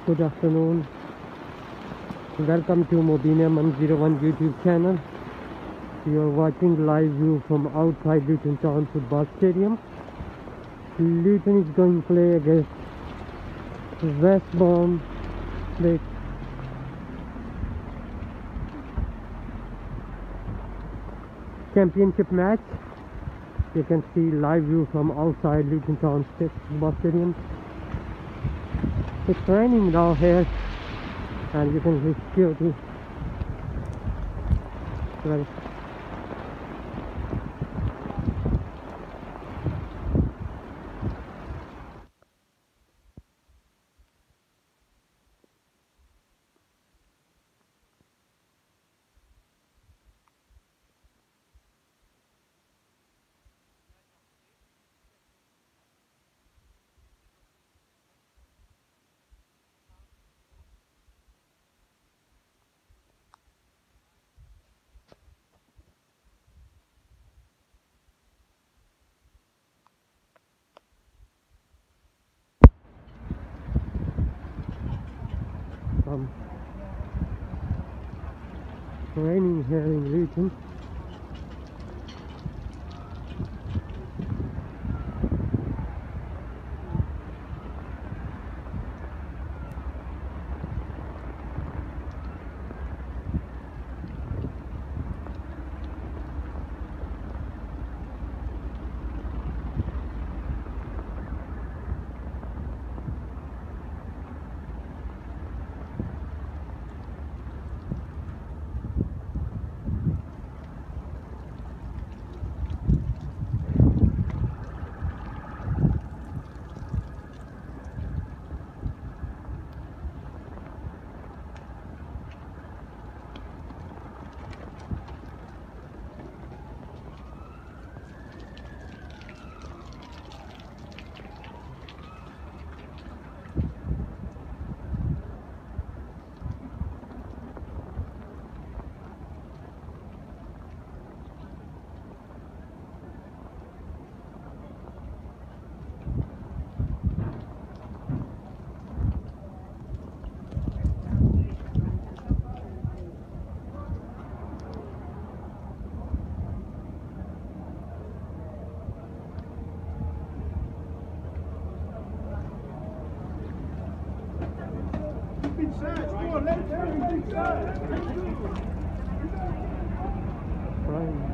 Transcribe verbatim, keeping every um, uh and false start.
Good afternoon. Welcome to Mobina one oh one YouTube channel. You are watching live view from outside Luton Town Football Stadium. Luton is going to play against West Brom. The championship match. You can see live view from outside Luton Town Football Stadium. It's raining now here, and you can see security. Well, um, raining here in Luton. Right.